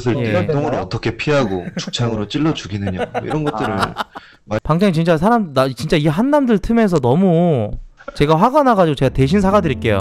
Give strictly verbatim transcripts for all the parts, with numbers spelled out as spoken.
예. 똥을 어떻게 피하고 죽창으로 찔러 죽이느냐 뭐 이런 것들을 아. 방장님 진짜 사람 나 진짜 이 한남들 틈에서 너무 제가 화가 나가지고 제가 대신 사과드릴게요.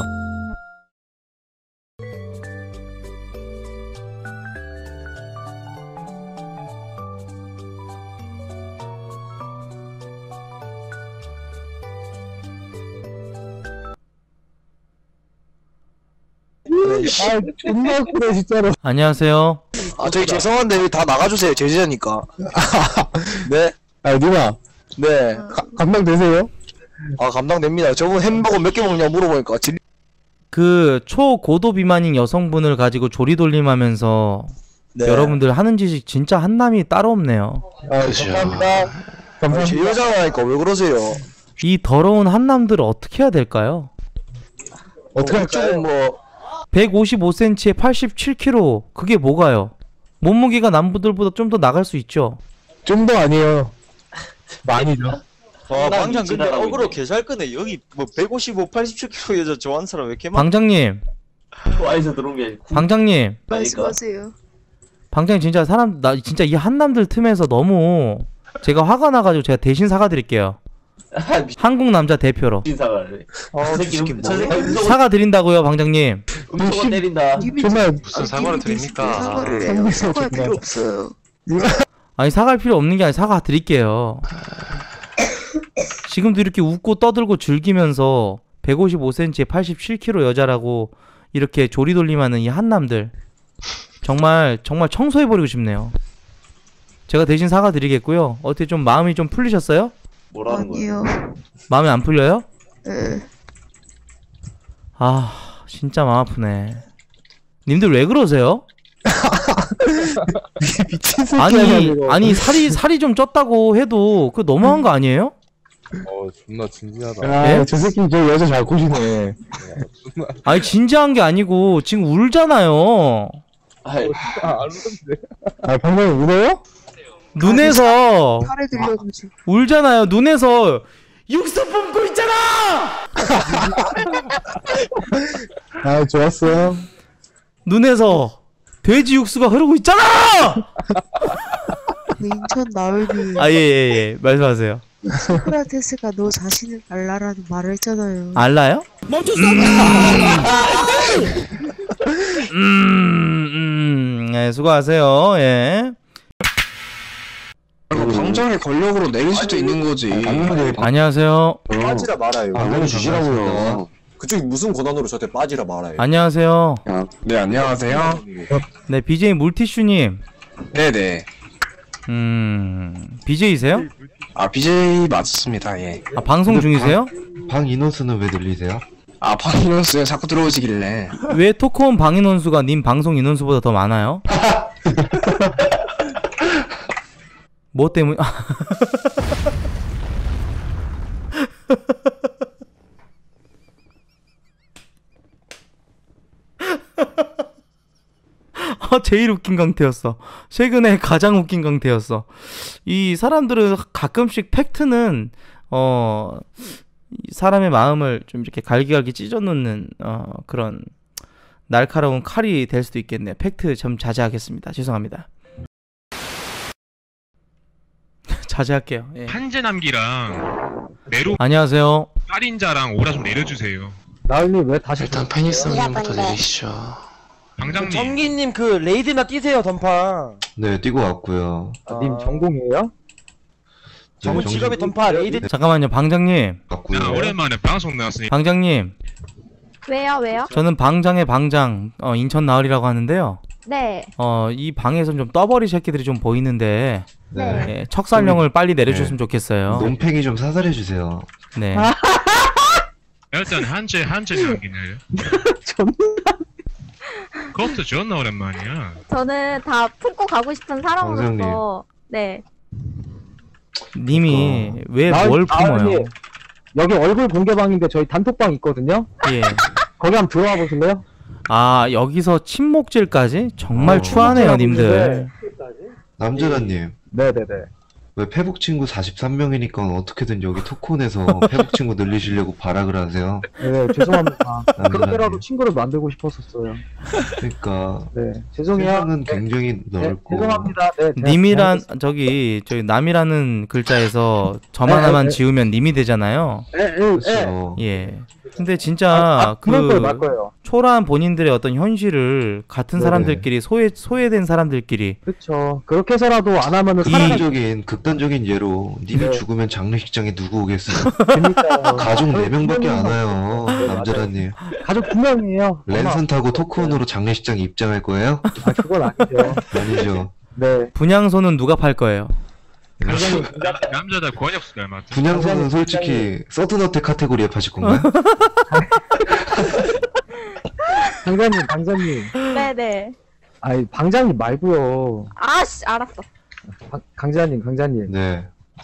아 존나 그래 진짜로. 안녕하세요. 아 저희 죄송한데 다 나가주세요. 제지자니까. 네. 아 누나. 네. 가, 감당되세요? 아 감당됩니다. 저분 햄버거 몇 개 먹냐 물어보니까 질... 그 초고도 비만인 여성분을 가지고 조리돌림하면서 네. 여러분들 하는 짓이 진짜 한남이 따로 없네요. 아 그죠. 감사합니다. 제 감사합니다. 여자라니까 왜 그러세요? 이 더러운 한남들을 어떻게 해야 될까요? 어떻게 어, 할까요? 그쪽은 뭐 백오십오 센티미터에 팔십칠 킬로그램 그게 뭐가요? 몸무게가 남부들보다 좀 더 나갈 수 있죠. 좀 더 아니에요. 많이죠. 와 방장 근데 어그로 개잘 끄네. 여기 뭐 백오십오, 팔십칠 킬로그램 여자 좋아하는 사람 왜 이렇게 많아? 방장님, 와에서 들어온 게 아니고 방장님, 말씀하세요. 방장님 진짜 사람 나 진짜 이 한남들 틈에서 너무 제가 화가 나가지고 제가 대신 사과드릴게요. 한국 남자 대표로 인사를 아, 저 새끼 새끼 저 새끼 음소거 사과드린다고요, 방장님. 음소거 때린다. 정말 무슨 사과를 드립니까? 사과를 해요. 정말 사과할 정말. 필요 없어요. 아니 사과할 필요 없는 게 아니라 사과드릴게요. 지금도 이렇게 웃고 떠들고 즐기면서 백오십오 센티미터에 팔십칠 킬로그램 여자라고 이렇게 조리돌림하는 이 한남들 정말 정말 청소해버리고 싶네요. 제가 대신 사과드리겠고요. 어떻게 좀 마음이 좀 풀리셨어요? 뭐라는 거야? 아니요. 마음이 안 풀려요? 네. 아 진짜 마음 아프네. 님들 왜 그러세요? 미친 새끼 아니 아니야 이거. 아니 살이 살이 좀 쪘다고 해도 그 너무한 거 아니에요? 어 존나 진지하다. 아, 예? 저 새끼 저 여자 잘 꼬시네. 아니 진지한 게 아니고 지금 울잖아요. 아이, 안 웃는데. 아 방금 울어요? 눈에서 팔에 들려가지고. 울잖아요. 눈에서 육수 뿜고 있잖아. 아 좋았어. 눈에서 돼지 육수가 흐르고 있잖아. 그 인천 나을비 아 예 예 예 말씀하세요. 소크라테스가 너 자신을 알라라는 말을 했잖아요. 알라요? 멈췄어. 음, 음, 네, 수고하세요. 예. 이거 방장의 권력으로 내릴 수도 있는 거지. 안녕하세요. 빠지라 말아요. 방금 주시라고요. 그쪽이 무슨 권한으로 저한테 빠지라 말아요. 안녕하세요. 네 안녕하세요. 네 비제이 물티슈님. 네네. 음 비제이세요? 아 비제이 맞습니다. 예. 아 방송 중이세요? 방 인원수는 왜 늘리세요? 아 방 인원수에 자꾸 들어오시길래. 왜 토크온 방 인원수가 님 방송 인원수보다 더 많아요? 뭐 때문? 아, 제일 웃긴 강태였어. 최근에 가장 웃긴 강태였어. 이 사람들은 가끔씩 팩트는 어 이 사람의 마음을 좀 이렇게 갈기갈기 찢어놓는 어 그런 날카로운 칼이 될 수도 있겠네요. 팩트 좀 자제하겠습니다. 죄송합니다. 자제할게요. 예. 한재남기랑 내로 안녕하세요. 살인자랑 오라 좀 내려주세요. 나을님 왜 다시? 일단 페니스님부터 내리시죠. 방장님 정기님 그 레이드나 뛰세요 던파. 네 뛰고 왔고요. 아, 님 전공이에요? 정우 네, 직업이 던파 레이드. 잠깐만요. 방장님. 왔고요. 야, 오랜만에 방송 나왔으니 방장님. 왜요, 왜요? 저는 방장의 방장 어, 인천 나을이라고 하는데요. 네. 어, 이 방에서 좀 떠버리 새끼들이 좀 보이는데 네. 예, 척살령을 빨리 내려줬으면 좋겠어요. 논팽이 좀 사살해 주세요. 네. 일단 한재 한재남기네. 존나. 그것도 존나 오랜만이야. 저는 다 품고 가고 싶은 사람으로서 네. 님이 왜 나을- 뭘 품어요? 나을님, 여기 얼굴 공개방인데 저희 단톡방 있거든요. 예. 거기 한번 들어와 보실래요? 아 여기서 침묵질까지? 정말 어. 추하네요 님들. 남재관님 네네네. 왜 페북 친구 사십삼 명이니까 어떻게든 여기 토콘에서 페북 친구 늘리시려고 발악을 하세요. 네, 죄송합니다. 남자라니. 그렇게라도 친구를 만들고 싶었었어요. 그러니까 네, 죄송해요. 세상은 네, 굉장히 네, 넓고 죄송합니다. 네, 네, 님이란 네, 저기 저기 남이라는 글자에서 점 네, 하나만 네. 지우면 님이 되잖아요. 네, 네, 네. 그렇죠. 예. 근데 진짜 아, 그럴 거예요, 말 그 거예요. 초라한 본인들의 어떤 현실을 같은 네네. 사람들끼리 소외 소외된 사람들끼리 그렇죠. 그렇게 해서라도 안 하면은 살아갈 극단적인 극단적인 예로 님이 네. 죽으면 장례식장에 누구 오겠어요? 테니까요. 가족 네 명밖에 안 네, 와요. 남자라님. 가족 두 명이에요. 랜선 타고 토크온으로 장례식장 입장할 거예요? 아, 그건 아니죠. 아니죠. 네. 분향소는 누가 팔 거예요? 남자다 권역수 닮았다. 분양소는 솔직히 서든어택 카테고리에 파실 건가요? 방장님, 방장님. 네네. 아니, 방장님 말고요. 아씨, 알았어. 방, 강자님, 강자님. 네,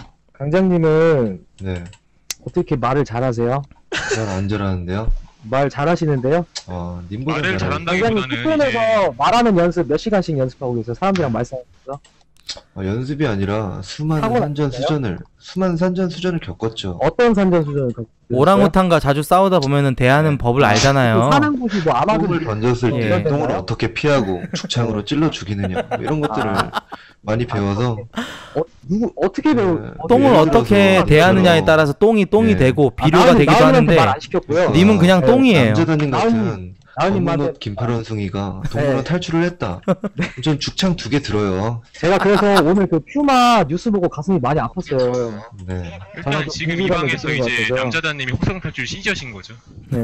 강장님은 네. 어떻게 말을 잘하세요? 잘 안 잘하는데요. 말 잘하시는데요? 어, 님보다 말을 잘하는. 강자님 잘한다기보다는 이제 투표에서 말하는 연습 몇 시간씩 연습하고 계세요? 사람들이랑 말싸움에서? 어, 연습이 아니라 수많은 사고 산전 났어요? 수전을 수많은 산전 수전을 겪었죠. 어떤 산전수전을 겪으셨어요? 오랑우탄과 자주 싸우다 보면은 대하는 법을 알잖아요. 사는 곳이 뭐 아마도 똥을 던졌을 예. 때 똥을 어떻게 피하고 죽창으로 찔러 죽이느냐 뭐 이런 것들을 많이 배워서 어, 누구 어떻게 배우? 네. 어떻게 똥을 예를 어떻게 들어서 대하느냐에 따라서 똥이 똥이 예. 되고 아, 비료가 나은이- 되기도 나은이한테 하는데 말안 시켰고요. 님은 그냥 네. 똥이에요. 남자다님 같은 나은이- 나은이 검은 말대- 옷 긴팔 원숭이가 동물원 네. 탈출을 했다. 전 죽창 두 개 들어요. 제가 그래서 오늘 그 퓨마 뉴스 보고 가슴이 많이 아팠어요. 네. 일단 저는 지금 이 궁금한 게 방에서 있는 것 이제 같아요. 남자다님이 혹성 탈출 시저신 거죠. 네.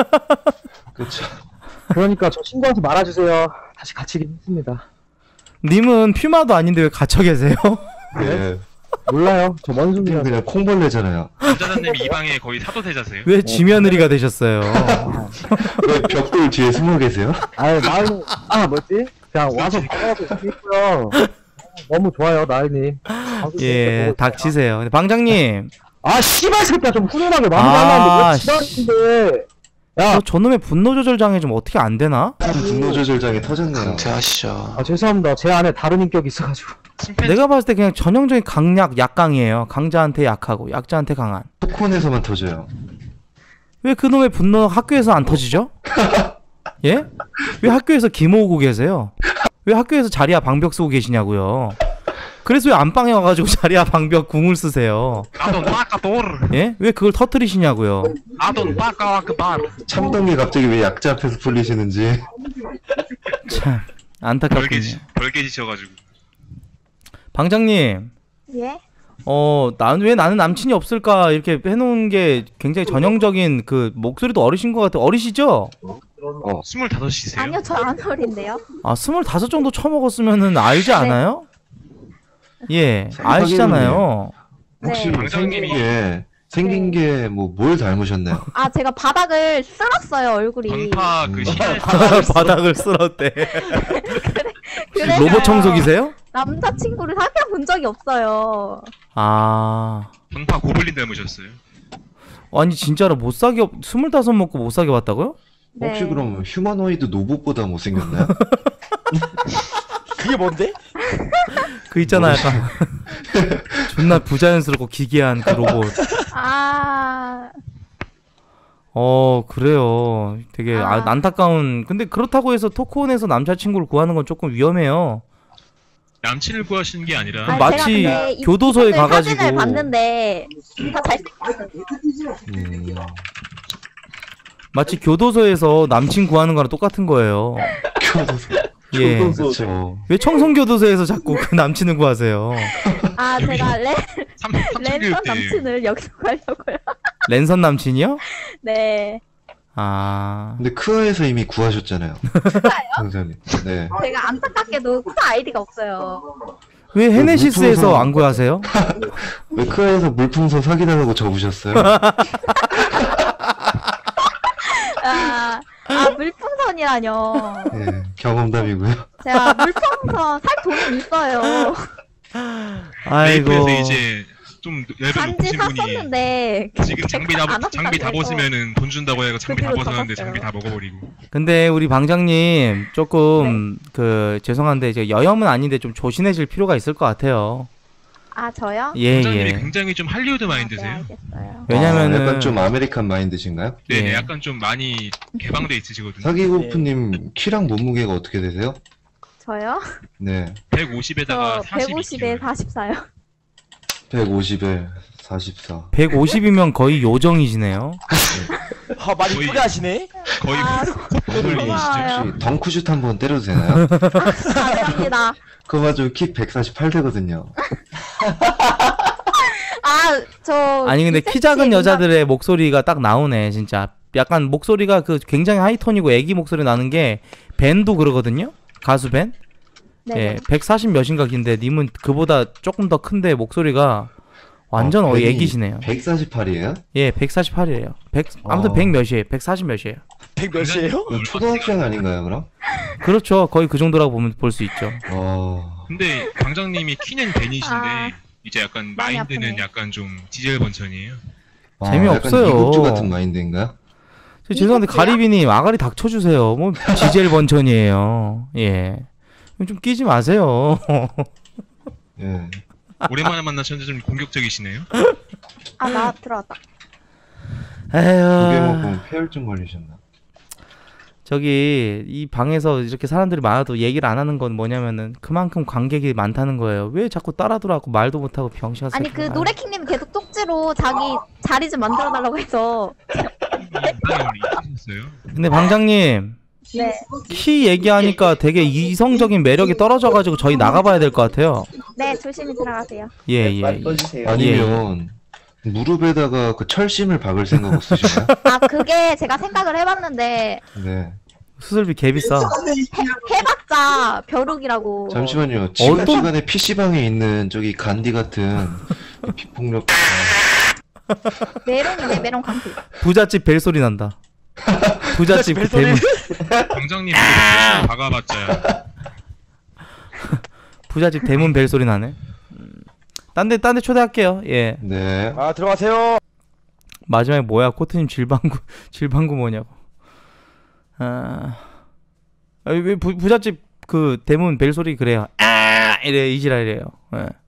그렇죠. 그러니까 저 친구한테 말아주세요. 다시 갇히긴 했습니다. 님은 퓨마도 아닌데 왜 갇혀 계세요? 네. 몰라요. 저 님 원숭이라서. 그냥 콩벌레잖아요. 남자다님이 이 방에 거의 사도세자세요. 왜 지며느리가 되셨어요? 왜 벽돌 뒤에 숨어 계세요? 아유 나은이 아 뭐지? 그냥 와서 반가워서 있고요. 너무 좋아요 나은이. 예, 닥치세요. 근데 방장님, 아 씨발 새끼야 좀 훈훈하게 아, 마무리하려는데 씨. 왜 지랄인데? 야, 저 저놈의 분노 조절 장애 좀 어떻게 안 되나? 분노 조절장애 터졌네요. 강퇴하시죠. 아 죄송합니다. 제 안에 다른 인격이 있어가지고. 내가 봤을 때 그냥 전형적인 강약 약강이에요. 강자한테 약하고 약자한테 강한. 토콘에서만 터져요. 왜 그놈의 분노 학교에서 안 터지죠? 예? 왜 학교에서 기모으고 계세요? 왜 학교에서 자리야 방벽 쓰고 계시냐고요? 그래서 왜 안방에 와가지고 자리야 방벽 궁을 쓰세요? 아돈 빠까돌. 예? 왜 그걸 터트리시냐고요? 아돈 빠까와크발. 참동이 갑자기 왜 약자 앞에서 풀리시는지. 참 안타깝군요. 벌개지 벌개지셔가지고. 방장님, 예? 어, 난 왜 나는 남친이 없을까 이렇게 해놓은 게 굉장히 전형적인 그 목소리도 어리신 것 같아요. 어리시죠? 어. 스물다섯이세요? 아니요, 저 안 어린데요. 아, 스물다섯 정도 처먹었으면은 알지 네. 않아요? 예, 아시잖아요. 혹시 네. 생긴 게 생긴 게 뭐 뭘 닮으셨나요? 아, 제가 바닥을 쓸었어요, 얼굴이. 전파 그 시절 바닥을 쓸었대. 그래서 로봇 청소기세요? 남자친구를 사귀어 본 적이 없어요. 아, 전파 고블린 닮으셨어요. 아니 진짜로 못 사귀어 스물다섯 먹고 못 사귀어 봤다고요? 네. 혹시 그럼 휴머노이드 노봇보다 못생겼나요? 그게 뭔데? 그 있잖아 약간 존나 부자연스럽고 기괴한 그 로봇. 아, 어 그래요. 되게 아, 아. 안타까운. 근데 그렇다고 해서 토크온에서 남자친구를 구하는 건 조금 위험해요. 남친을 구하시는 게 아니라 그럼 아, 마치 제가 근데 이- 교도소에 이분들 가가지고 사진을 봤는데 다 잘생겼어요. 음, 마치 교도소에서 남친 구하는 거랑 똑같은 거예요. 교도소. 예. 그렇죠. 왜 청송교도소에서 자꾸 그 남친을 구하세요? 아, 제가 레, 삼 랜선 삼천교육 때 남친을 여기서 가려고요. 랜선 남친이요? 네. 아, 근데 크아에서 이미 구하셨잖아요. 강사님. 네. 제가 안타깝게도 쿠 아이디가 없어요. 왜 헤네시스에서 물풍선- 안 구하세요? 왜 크아에서 물풍선 사기당하고 접으셨어요? 아, 아 물풍선이라뇨. 네, 경험담이고요. 제가 물풍선 살 돈은 있어요. 아이고. 메이플에서 이제 좀 레벨 반지 높으신 분이 샀었는데 지금 장비 다 안 장비 다 한다고 해서 벗으면은 돈 준다고 해서 장비 다 그 뒤로 벗었는데 접었어요. 장비 다 먹어버리고. 근데 우리 방장님 조금 그 죄송한데 이제 여혐은 아닌데 좀 조신해질 필요가 있을 것 같아요. 아 저요? 예, 원장님이 예. 굉장히 좀 할리우드 네, 마인드세요. 알겠어요. 왜냐면은 아, 약간 좀 아메리칸 마인드신가요? 네, 예. 약간 좀 많이 개방돼 있으시거든요. 사기고프님 키랑 몸무게가 어떻게 되세요? 저요? 네, 백오십에다가 저 백오십에 사십사요. 백오십에 사십사. 백오십이면 거의 요정이시네요. 아 많이 거의- 이쁘게 하시네. 거의 아, 혹시 고마워요. 덩크슛 한번 때려도 되나요? 감사합니다. 그거 가지고 키 백사십팔 되거든요. 아, 저. 아니 근데 키 작은 이색지 여자들의 목소리가 딱 나오네 진짜. 약간 목소리가 그 굉장히 하이톤이고 애기 목소리 나는 게 벤도 그러거든요. 가수 벤. 네. 예, 백사십 몇인가 긴데 님은 그보다 조금 더 큰데 목소리가 완전 아, 어, 벤이 애기시네요. 백사십팔이에요? 예, 백사십팔이에요. 백 아무튼 어. 백 몇이에요. 백사십 몇이에요. 백 몇이에요? 초등학생 아닌가요, 그럼? 그렇죠. 거의 그 정도라고 보면 볼 수 있죠. 어, 근데 광장님이 키는 벤이신데 아, 이제 약간 많이 마인드는 아프네요. 약간 좀 디젤 번천이에요. 아, 재미없어요. 약간 이국주 같은 마인드인가요? 저 죄송한데 이국주요? 가리비님 아가리 닥쳐주세요. 뭐 지젤 번천이에요. 예. 좀 끼지 마세요. 예. 오랜만에 만나셨는데 좀 공격적이시네요. 아, 나 들어왔다. 두개 에휴. 먹고 폐혈증 걸리셨나? 저기 이 방에서 이렇게 사람들이 많아도 얘기를 안 하는 건 뭐냐면은 그만큼 관객이 많다는 거예요. 왜 자꾸 따라들어갖고 말도 못하고 병신 같은 아니, 그 새끼가. 노래킹님 계속 쪽지로 자기 자리 좀 만들어달라고 해서. 방장님이 있으셨어요? 근데 방장님 네. 키 얘기하니까 되게 이성적인 매력이 떨어져가지고 저희 나가봐야 될 것 같아요. 네, 조심히 들어가세요. 예, 예. 말 떠주세요. 아니면 무릎에다가 그 철심을 박을 생각 없으신가요? 아, 그게 제가 생각을 해봤는데, 네. 수술비 개 비싸. 해, 해봤자 벼룩이라고. 잠시만요. 지금 어떤- 시간에 피시방에 있는 저기 간디 같은 비폭력. 메롱이네, 메롱 감기. 부잣집 벨 소리 난다. 부잣집 그 대문. 광장님 열심히 박아봤자 부잣집 대문 벨 소리 나네. 딴데 딴 데 초대할게요. 예. 네. 아 들어가세요. 마지막에 뭐야? 코트님 질방구 질방구 뭐냐고. 아, 아니, 왜 부, 부잣집 그 대문 벨 소리 그래요. 아 이래 이지랄이래요. 예.